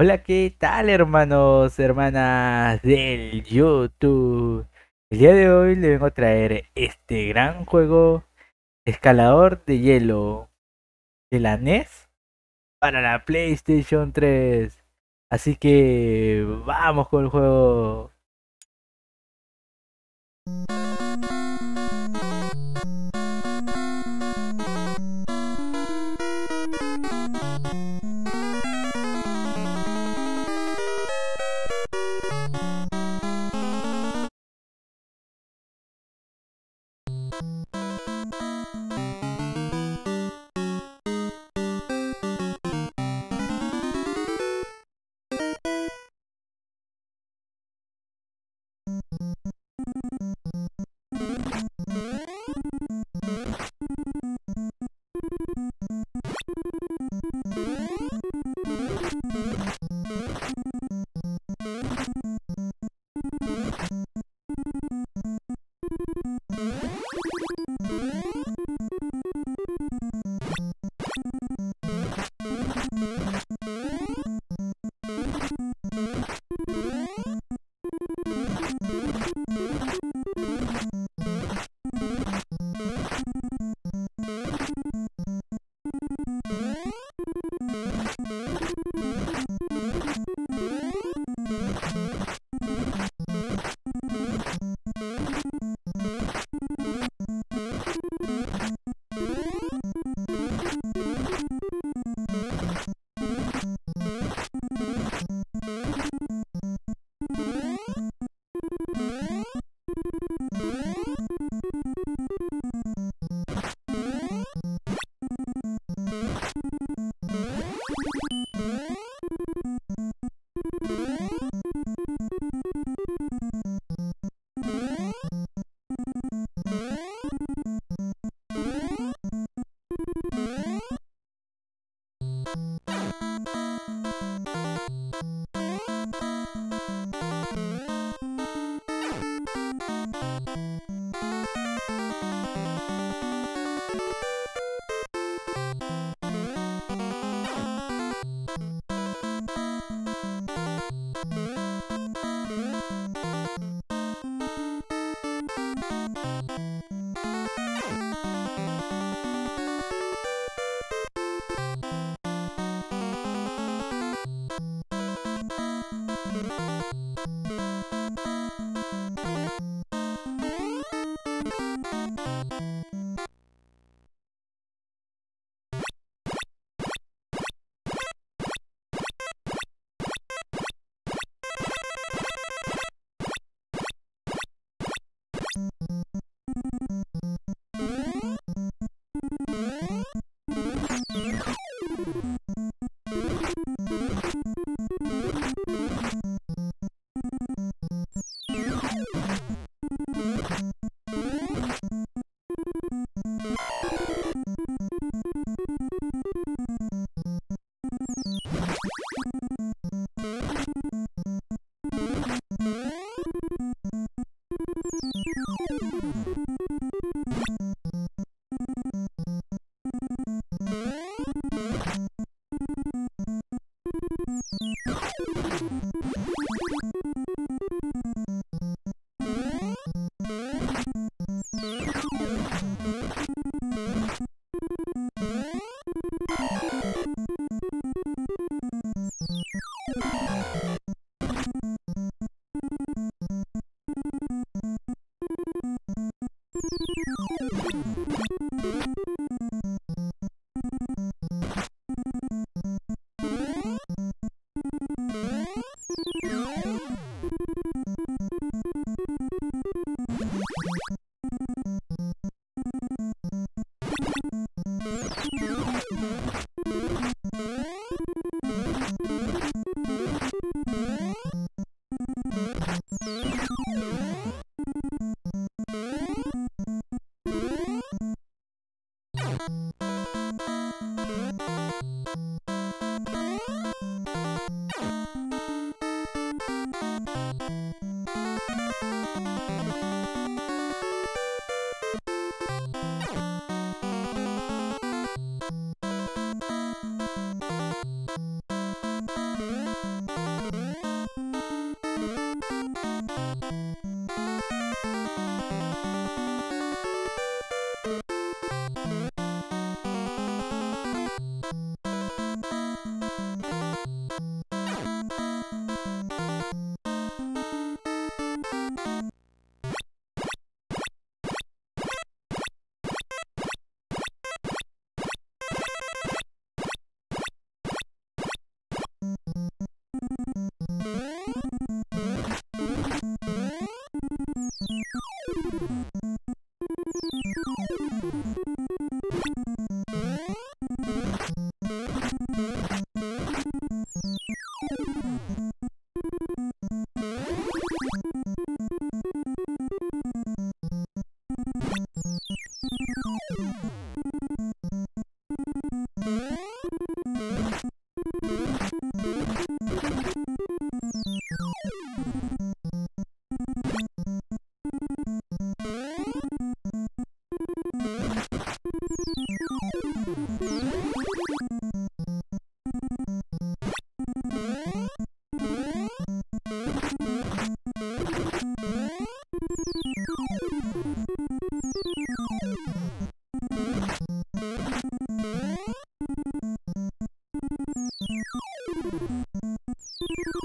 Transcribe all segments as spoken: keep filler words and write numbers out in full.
Hola, ¿qué tal, hermanos, hermanas del YouTube? El día de hoy le vengo a traer este gran juego escalador de hielo de la N E S para la PlayStation tres. Así que vamos con el juego.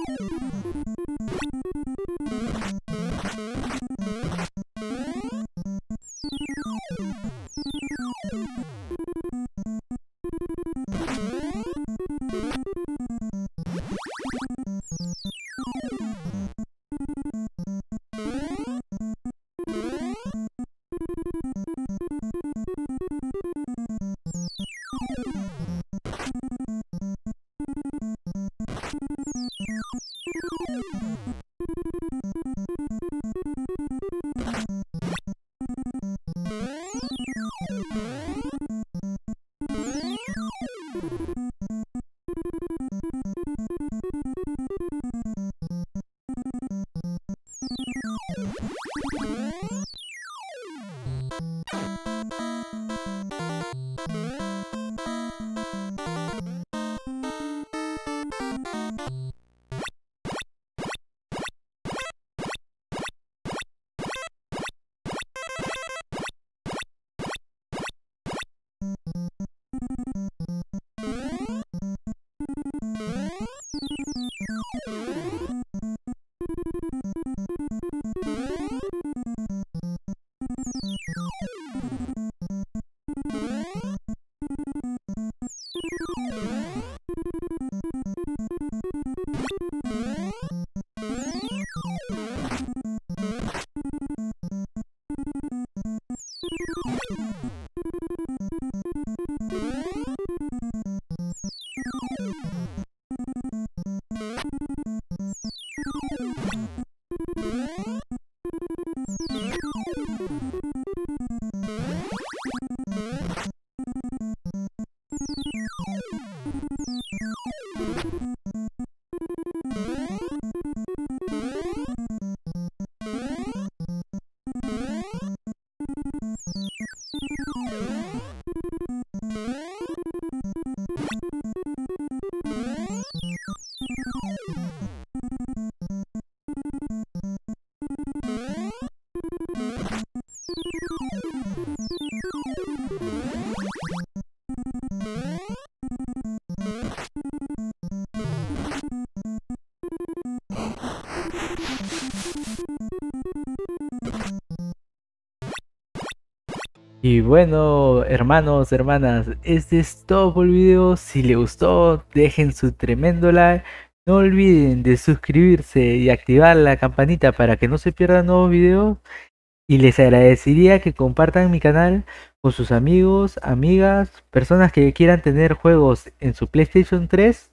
Y bueno, hermanos, hermanas, este es todo por el video. Si les gustó, dejen su tremendo like. No olviden de suscribirse y activar la campanita para que no se pierdan nuevos videos. Y les agradecería que compartan mi canal con sus amigos, amigas, personas que quieran tener juegos en su PlayStation tres.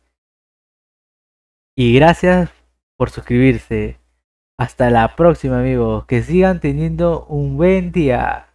Y gracias por suscribirse. Hasta la próxima, amigos. Que sigan teniendo un buen día.